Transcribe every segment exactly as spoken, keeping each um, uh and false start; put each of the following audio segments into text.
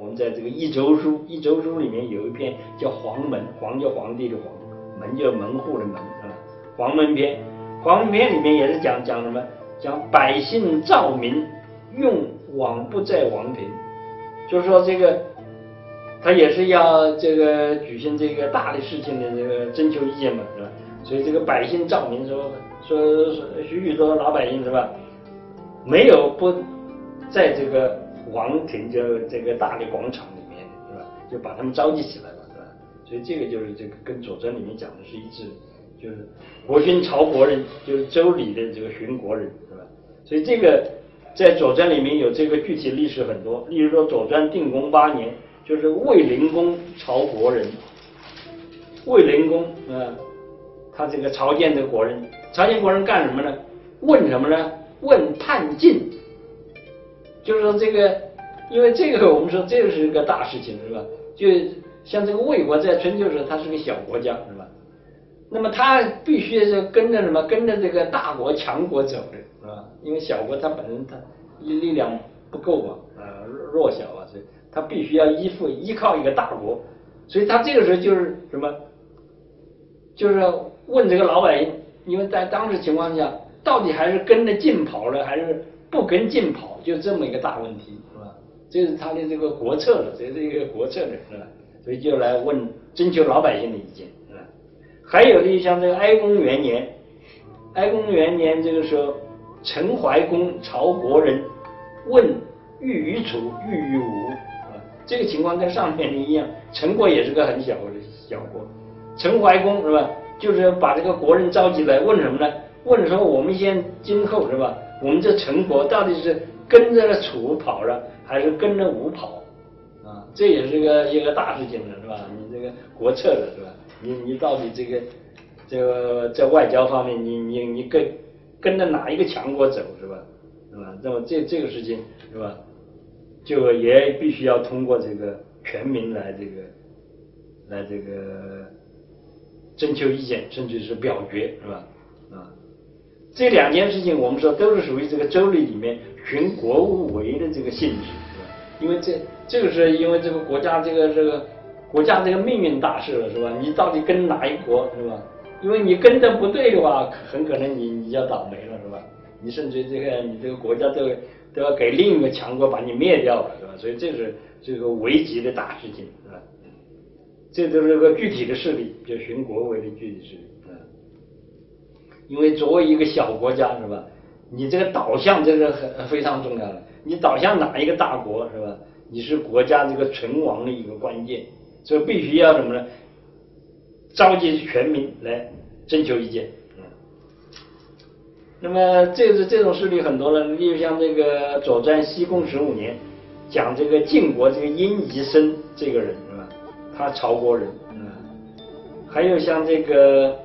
我们在这个一周书，一周书里面有一篇叫黄门，黄叫皇帝的黄，门叫门户的门，是吧？黄门篇，黄门篇里面也是讲讲什么？讲百姓兆民，用往不在王庭，就是说这个他也是要这个举行这个大的事情的这个征求意见嘛，是吧？所以这个百姓兆民说说许许多多老百姓是吧？没有不在这个王庭就这个大的广场里面是吧？就把他们召集起来了，是吧？所以这个就是这个跟《左传》里面讲的是一致的，就是国君朝国人，就是周礼的这个巡国人，是吧？所以这个在《左传》里面有这个具体历史很多，例如说《左传》定公八年，就是卫灵公朝国人，卫灵公啊、呃，他这个朝见这个国人，朝见国人干什么呢？问什么呢？问叛晋，就是说这个，因为这个我们说这个是个大事情，是吧？就像这个魏国在春秋时候，它是个小国家，是吧？那么他必须是跟着什么？跟着这个大国强国走的，是吧？因为小国它本身它力量不够嘛，呃，弱小啊，所以他必须要依附依靠一个大国，所以他这个时候就是什么？就是问这个老百姓，因为在当时情况下，到底还是跟着晋跑了，还是不跟晋跑，就这么一个大问题，是吧？这是他的这个国策了，这是一个国策的，是吧？所以就来问征求老百姓的意见，是吧？还有的像这个哀公元年，哀公元年这个时候，陈怀公朝国人问欲于楚，欲于吴，啊，这个情况跟上面的一样，陈国也是个很小的小国，陈怀公是吧？就是把这个国人召集来问什么呢？问说我们现今后是吧？我们这陈国到底是跟着楚跑了，还是跟着吴跑？啊，这也是个一个大事情了，是吧？你这个国策了，是吧？你你到底这个这个在外交方面，你你你跟跟着哪一个强国走，是吧？是吧？那么这这个事情是吧？就也必须要通过这个全民来这个来这个征求意见，甚至是表决，是吧？啊，这两件事情我们说都是属于这个周礼里面循国务为的这个性质，是吧？因为这这个是因为这个国家这个这个国家这个命运大事了，是吧？你到底跟哪一国，是吧？因为你跟的不对的话，很可能你你要倒霉了，是吧？你甚至这个你这个国家都都要给另一个强国把你灭掉了，是吧？所以这是这个危急的大事情，是吧？这都是个具体的势力，就循国为的具体势力。因为作为一个小国家，是吧？你这个导向这个很非常重要的，你导向哪一个大国，是吧？你是国家这个存亡的一个关键，所以必须要什么呢？召集全民来征求意见。嗯，那么这是这种势力很多了，例如像这个《左传》西公十五年讲这个晋国这个殷夷生这个人，是吧？他朝国人。嗯，还有像这个。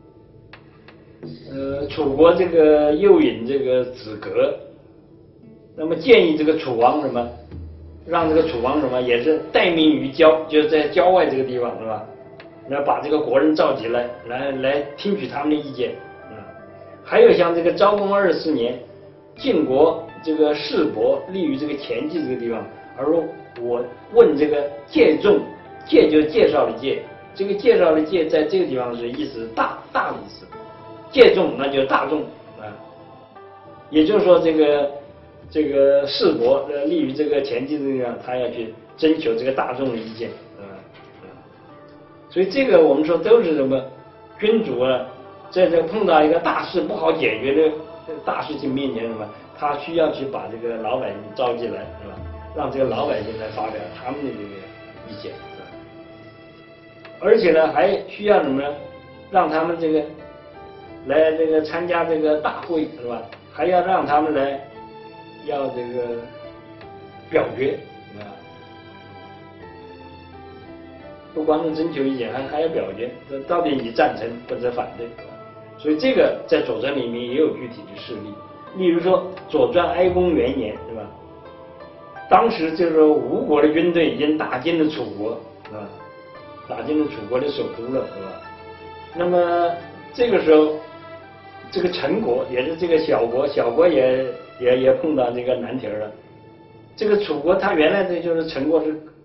呃，楚国这个右尹这个子革，那么建议这个楚王什么，让这个楚王什么也是待命于郊，就是在郊外这个地方，是吧？来把这个国人召集来，来来听取他们的意见啊。还有像这个昭公二十四年，晋国这个士伯立于这个前稷这个地方，而说我问这个介仲，介就是介绍的介，这个介绍的介在这个地方是意思大大的意思。介众那就是大众啊，也就是说这个这个士伯呃立于这个前稷这个地方，他要去征求这个大众的意见啊啊，所以这个我们说都是什么君主啊，在这碰到一个大事不好解决的大事情面前，什么他需要去把这个老百姓召集来，是吧？让这个老百姓来发表他们的这个意见，是吧？而且呢，还需要什么呢？让他们这个。来这个参加这个大会，是吧？还要让他们来要这个表决啊，不光是征求意见，还还要表决，到底你赞成或者反对，是吧？所以这个在《左传》里面也有具体的事例，例如说《左传》哀公元年，是吧？当时就是吴国的军队已经打进了楚国，啊，打进了楚国的首都了，是吧？那么这个时候。这个陈国也是这个小国，小国也也也碰到这个难题了。这个楚国他原来这就是陈国是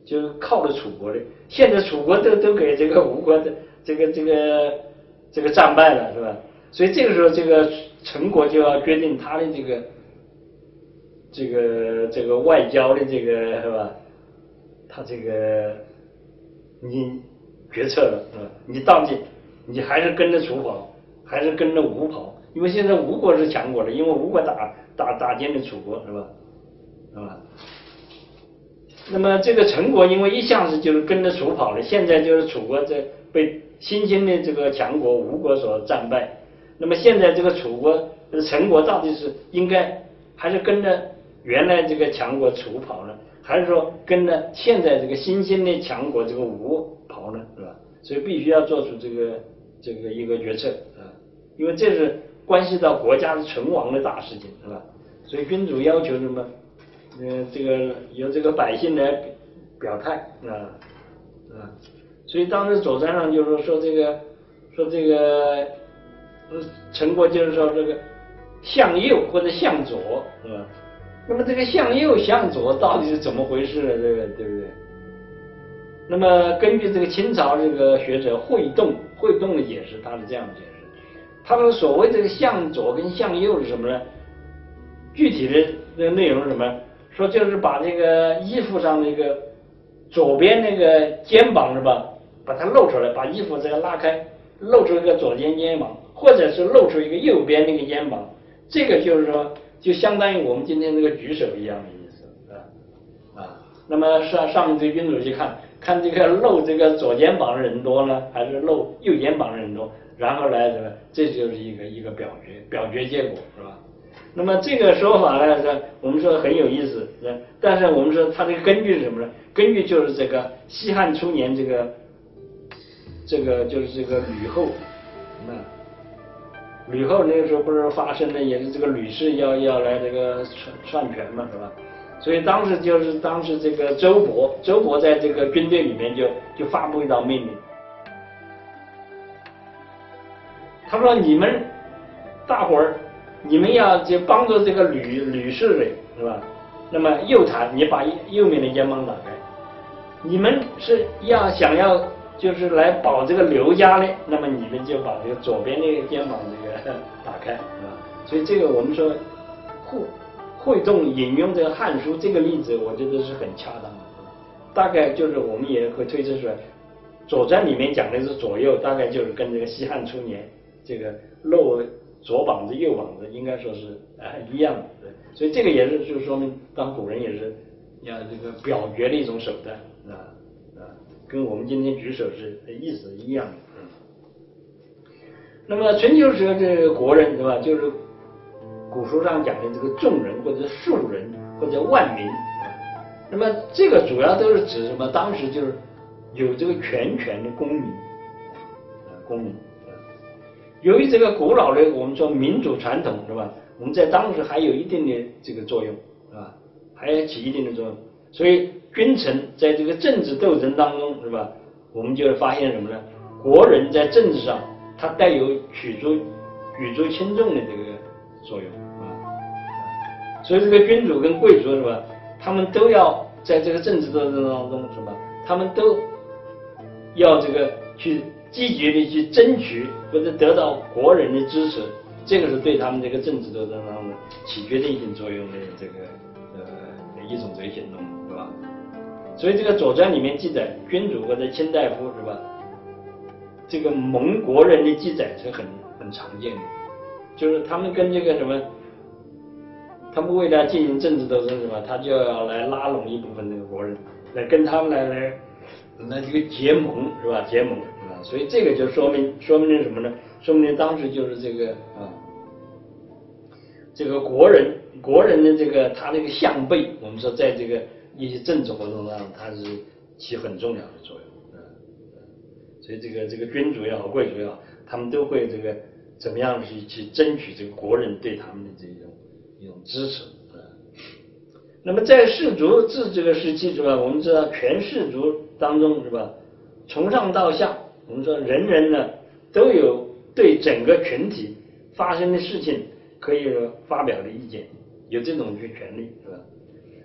就是靠着楚国的。现在楚国都都给这个吴国的这个这个这个战败了，是吧？所以这个时候，这个陈国就要决定他的这个这个这个外交的这个是吧？他这个你决策了，是吧？你到底你还是跟着楚跑，还是跟着吴跑？因为现在吴国是强国了，因为吴国打打打进了楚国，是吧？是吧？那么这个陈国因为一向是就是跟着楚跑的，现在就是楚国这被新兴的这个强国吴国所战败。那么现在这个楚国陈国到底是应该还是跟着原来这个强国楚跑呢，还是说跟着现在这个新兴的强国这个吴跑呢，是吧？所以必须要做出这个这个一个决策啊，因为这是关系到国家的存亡的大事情，是吧？所以君主要求什么？呃，这个由这个百姓来表态啊啊，所以当时左传上就是说这个说这个陈国就是说这个向右或者向左，是吧？那么这个向右向左到底是怎么回事呢？这个对不对？那么根据这个清朝这个学者惠动惠动的解释，他是这样解释，他们所谓这个向左跟向右是什么呢？具体的这个内容是什么？说就是把这个衣服上那个左边那个肩膀是吧，把它露出来，把衣服这个拉开，露出一个左肩肩膀，或者是露出一个右边那个肩膀，这个就是说就相当于我们今天这个举手一样的意思啊啊。那么上上面这个君主去看看这个露这个左肩膀的人多呢，还是露右肩膀的人多，然后来什么，这就是一个一个表决表决结果，是吧？那么这个说法呢，是我们说很有意思，但是我们说它这个根据是什么呢？根据就是这个西汉初年这个这个就是这个吕后，那吕后那个时候不是发生的也是这个吕氏要要来这个篡篡权嘛，是吧？所以当时就是当时这个周勃，周勃在这个军队里面就就发布一道命令，他说你们大伙儿。你们要就帮助这个吕吕氏的是吧？那么右袒，你把右面的肩膀打开。你们是要想要就是来保这个刘家的，那么你们就把这个左边那个肩膀这个打开，是吧？所以这个我们说惠惠动引用这个《汉书》这个例子，我觉得是很恰当的。大概就是我们也会推测出来，《左传》里面讲的是左右，大概就是跟这个西汉初年这个露左膀子右膀子应该说是啊、呃、一样的，对，所以这个也是就说明当古人也是要这个表决的一种手段啊啊，跟我们今天举手是意思一样的。嗯。那么春秋时候这个国人对吧，就是古书上讲的这个众人或者数人或者万民，那么这个主要都是指什么？当时就是有这个全权的公民，啊公民。由于这个古老的我们说民主传统是吧，我们在当时还有一定的这个作用是吧，还要起一定的作用，所以君臣在这个政治斗争当中是吧，我们就会发现什么呢？国人在政治上它带有举足举足轻重的这个作用啊，所以这个君主跟贵族是吧，他们都要在这个政治斗争当中是吧，他们都要这个去积极的去争取或者得到国人的支持，这个是对他们这个政治斗争当中起决定性作用的这个呃一种这个行动，是吧？所以这个《左传》里面记载，君主或者卿大夫是吧，这个盟国人的记载是很很常见的，就是他们跟这个什么，他们为了进行政治斗争是吧，他就要来拉拢一部分这个国人，来跟他们来来来这个结盟是吧？结盟。所以这个就说明说明了什么呢？说明了当时就是这个啊，这个国人国人的这个他这个相背，我们说在这个一些政治活动上，它是起很重要的作用啊。所以这个这个君主也好，贵族也好，他们都会这个怎么样去去争取这个国人对他们的这种一种支持啊。那么在氏族制这个时期是吧？我们知道全氏族当中是吧，从上到下。我们说人人呢都有对整个群体发生的事情可以发表的意见，有这种权利是吧？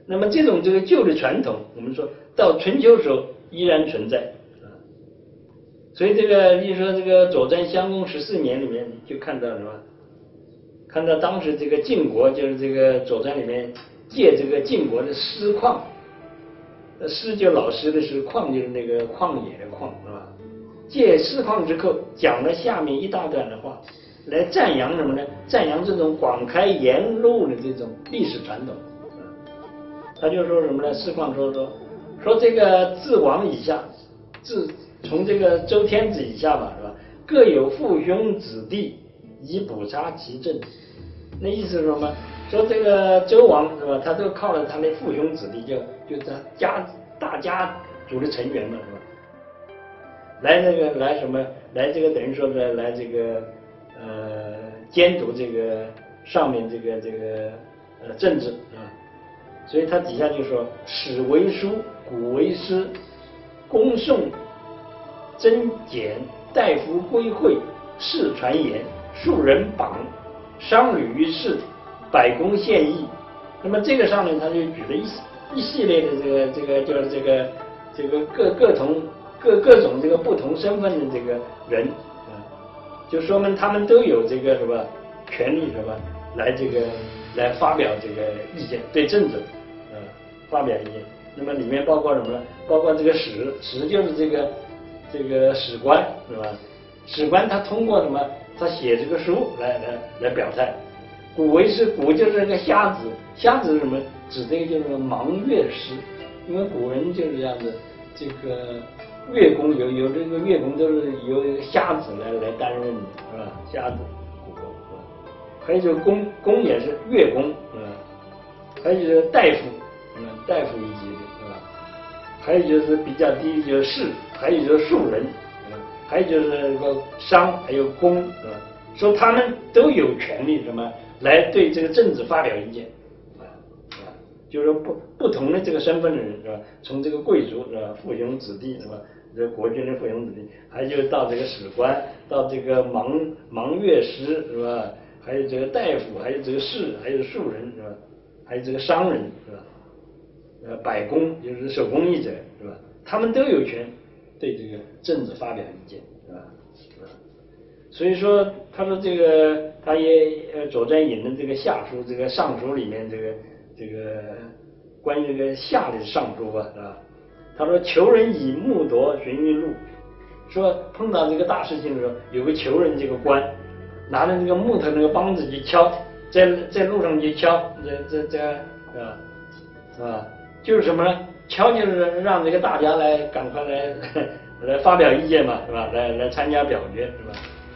那么这种这个旧的传统，我们说到春秋时候依然存在啊。所以这个，例如说这个《左传》襄公十四年里面就看到什么？看到当时这个晋国，就是这个《左传》里面借这个晋国的师旷，师就老师的师，旷就是那个旷野的旷，是吧？借师旷之口，讲了下面一大段的话，来赞扬什么呢？赞扬这种广开言路的这种历史传统。他就说什么呢？师旷说说说这个自王以下，自从这个周天子以下吧，是吧？各有父兄子弟，以补察其政。那意思是什么？说这个周王是吧？他都靠了他的父兄子弟，就就他家大家族的成员嘛，是吧？来这个来什么？来这个等于说呢，来这个呃监督这个上面这个这个呃政治啊。所以他底下就说：史为书，古为诗，公颂增简，大夫归会，世传言，庶人榜，商旅于世，百工献议。那么这个上面他就举了一一系列的这个这个就是这个这个各各同各各种这个不同身份的这个人啊，就说明他们都有这个什么权利什么来这个来发表这个意见，对政治啊发表意见。那么里面包括什么呢？包括这个史，史就是这个这个史官是吧？史官他通过什么？他写这个书来来来表态。古为师，古就是那个瞎子，瞎子是什么？指这个就是盲乐师，因为古人就是这样子，这个乐工有有这个乐工都是由瞎子来来担任的，是吧？瞎子古工是吧？还有就是工工也是乐工，是吧？还有就是大夫，嗯，大夫一级的，是吧？还有就是比较低就是士，还有就是庶人，嗯，还有就是这个商，还有工，是吧？说他们都有权利什么来对这个政治发表意见，啊啊，就是说不不同的这个身份的人是吧？从这个贵族是吧，父兄子弟是吧？这国君的父兄子弟，还有就到这个史官，到这个盲盲乐师是吧？还有这个大夫，还有这个士，还有庶人是吧？还有这个商人是吧？呃，百工就是手工艺者是吧？他们都有权对这个政治发表意见，是吧？所以说，他说这个，他也呃，《左传》引的这个夏书，这个尚书里面这个这个关于这个夏的尚书吧，是吧？他说求人以木铎寻于路，说碰到这个大事情的时候，有个求人这个官拿着那个木头那个梆子去敲，在在路上去敲，这这这啊啊，就是什么呢？敲就是让这个大家来赶快来来发表意见嘛，是吧？来来参加表决，是吧？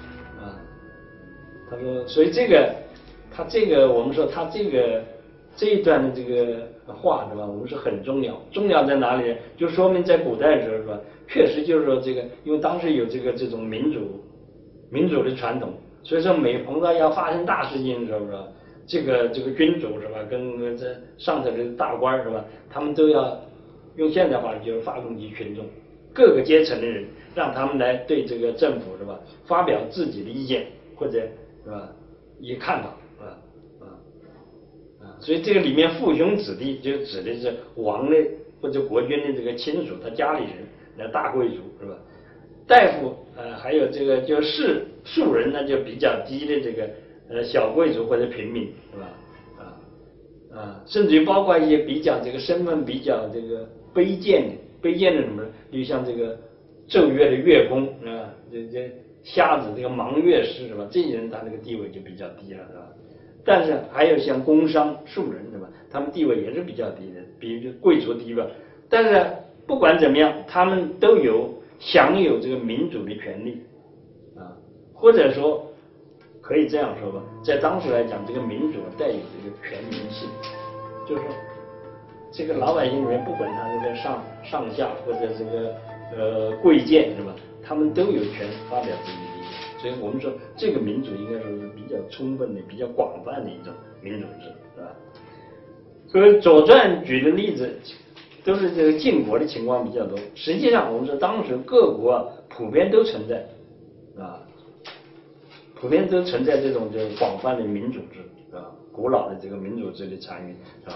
他说，所以这个，他这个，我们说他这个这一段的这个话，是吧？我们是很重要，重要在哪里呢？就说明在古代的时候，是吧？确实就是说这个，因为当时有这个这种民主民主的传统，所以说每碰到要发生大事情的时候，是吧？这个这个君主是吧，跟这上头的大官是吧，他们都要用现代话就是发动集群众，各个阶层的人，让他们来对这个政府是吧，发表自己的意见或者。是吧？一看法，啊啊啊！所以这个里面父兄子弟就指的是王的或者国君的这个亲属，他家里人，那大贵族是吧？大夫呃，还有这个就是庶人，那就比较低的这个呃小贵族或者平民是吧？啊啊，甚至于包括一些比较这个身份比较这个卑贱的卑贱的什么，就像这个奏乐的乐工啊，这这。瞎子这个盲乐师是吧？这些人他这个地位就比较低了，是吧？但是还有像工商庶人是吧？他们地位也是比较低的，比贵族低吧。但是不管怎么样，他们都有享有这个民主的权利啊，或者说可以这样说吧，在当时来讲，这个民主带有这个全民性，就是说这个老百姓里面，不管他这个上上下或者这个呃贵贱是吧？他们都有权发表自己的意见，所以我们说这个民主应该说是比较充分的、比较广泛的一种民主制，是吧？所以《左传》举的例子都是这个晋国的情况比较多。实际上，我们说当时各国啊普遍都存在啊，普遍都存在这种就是广泛的民主制，是吧？古老的这个民主制的参与，是吧？它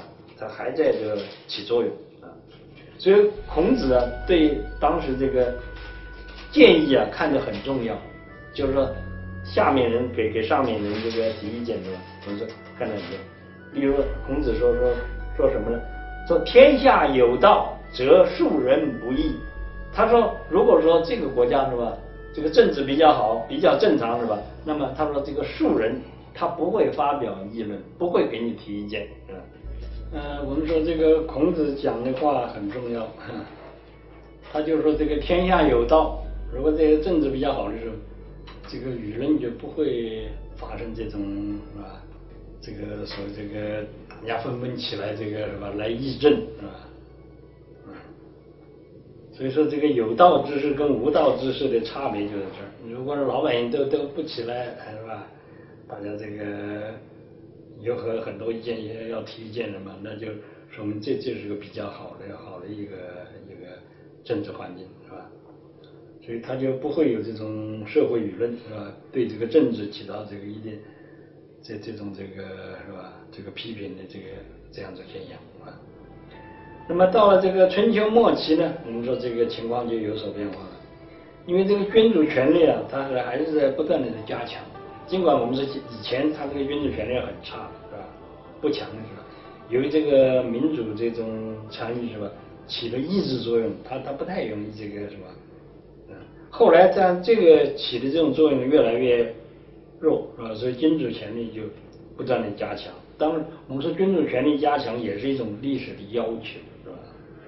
它还在这个起作用啊。所以孔子啊，对当时这个建议啊看得很重要，就是说下面人给给上面人这个提意见，对吧？我们说看得很重要。例如孔子说说说什么呢？说天下有道，则庶人不义。他说，如果说这个国家是吧，这个政治比较好，比较正常是吧？那么他说这个庶人他不会发表议论，不会给你提意见，是吧？呃，我们说这个孔子讲的话很重要，他就说这个天下有道，如果这个政治比较好的时候，这个舆论就不会发生这种是吧？这个说这个大家纷纷起来这个是吧来议政是吧？嗯，所以说这个有道之士跟无道之士的差别就在这儿。如果是老百姓都都不起来是吧？大家这个有很很多意见也要提意见的嘛，那就说明这这是个比较好的好的一个一个政治环境是吧？所以他就不会有这种社会舆论是吧？对这个政治起到这个一定这这种这个是吧？这个批评的这个这样子现象啊。那么到了这个春秋末期呢，我们说这个情况就有所变化了，因为这个君主权力啊，它是还是在不断的在加强。尽管我们说以前他这个君主权力很差是吧？不强的是吧？由于这个民主这种参与是吧，起了抑制作用，它它不太容易这个什么。后来这样这个起的这种作用越来越弱啊，所以君主权力就不断的加强。当然，我们说君主权力加强也是一种历史的要求，是吧？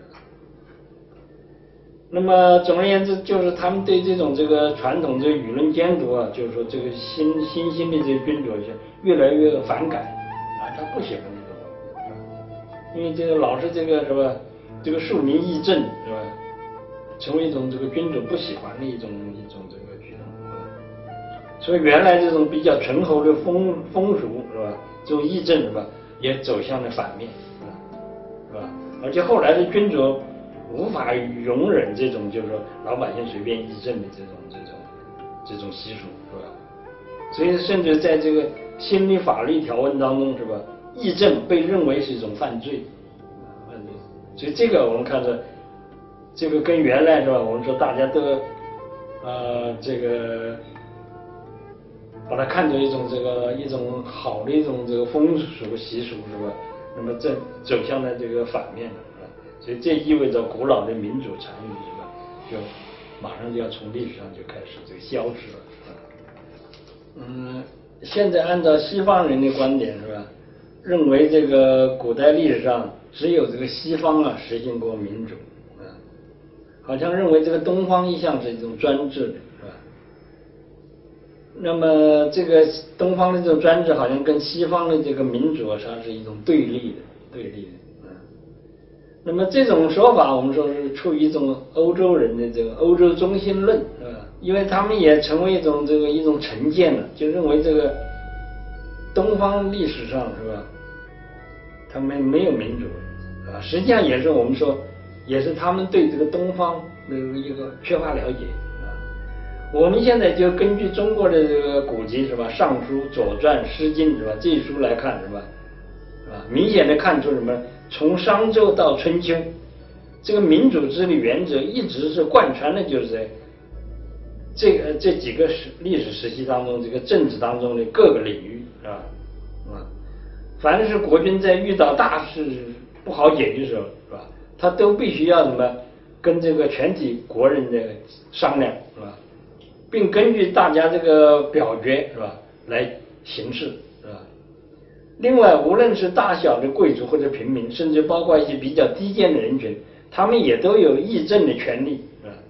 那么总而言之，就是他们对这种这个传统这个舆论监督啊，就是说这个新新兴的这个君主是越来越反感啊，他不喜欢这种，因为这个老是这个是吧？这个庶民议政是吧？成为一种这个君主不喜欢的一种一种这个举动，所以原来这种比较醇厚的风风俗是吧？这种议政是吧，也走向了反面，是吧？而且后来的君主无法容忍这种就是说老百姓随便议政的这种这种这种习俗，是吧？所以甚至在这个新的法律条文当中，是吧？议政被认为是一种犯罪，犯罪。所以这个我们看着。这个跟原来是吧？我们说大家都呃这个把它看作一种这个一种好的一种这个风俗习俗是吧？那么这走向了这个反面了是吧？所以这意味着古老的民主参与是吧？就马上就要从历史上就开始这个消失了是吧？嗯，现在按照西方人的观点是吧？认为这个古代历史上只有这个西方啊实行过民主。好像认为这个东方一向是一种专制的，是吧？那么这个东方的这种专制，好像跟西方的这个民主啊，它是一种对立的，对立的。嗯。那么这种说法，我们说是出于一种欧洲人的这个欧洲中心论，是吧？因为他们也成为一种这个一种成见了，就认为这个东方历史上是吧，他们没有民主，啊，实际上也是我们说。也是他们对这个东方的一个缺乏了解啊。我们现在就根据中国的这个古籍是吧，《尚书》《左传》《诗经》是吧，这些书来看是吧，啊，明显的看出什么？从商周到春秋，这个民主制的原则一直是贯穿的，就是在这个这几个时历史时期当中，这个政治当中的各个领域啊啊，凡是国君在遇到大事不好解决的时候是吧？他都必须要什么跟这个全体国人的商量是吧，并根据大家这个表决是吧来行事是吧。另外，无论是大小的贵族或者平民，甚至包括一些比较低贱的人群，他们也都有议政的权利是吧。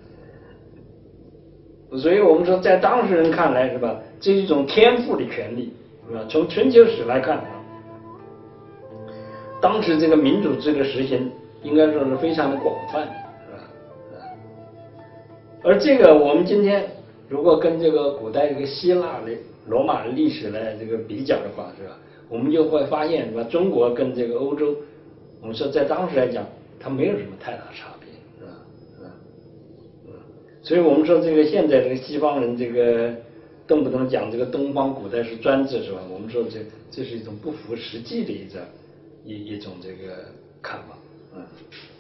所以我们说，在当事人看来是吧，这是一种天赋的权利是吧。从春秋史来看啊，当时这个民主制的实行。应该说是非常的广泛，是吧？而这个我们今天如果跟这个古代这个希腊的、罗马的历史来这个比较的话，是吧？我们就会发现，是吧？中国跟这个欧洲，我们说在当时来讲，它没有什么太大差别，是吧？是吧？嗯，所以我们说这个现在这个西方人这个动不动讲这个东方古代是专制，是吧？我们说这这是一种不符实际的一种一一种这个看法，嗯。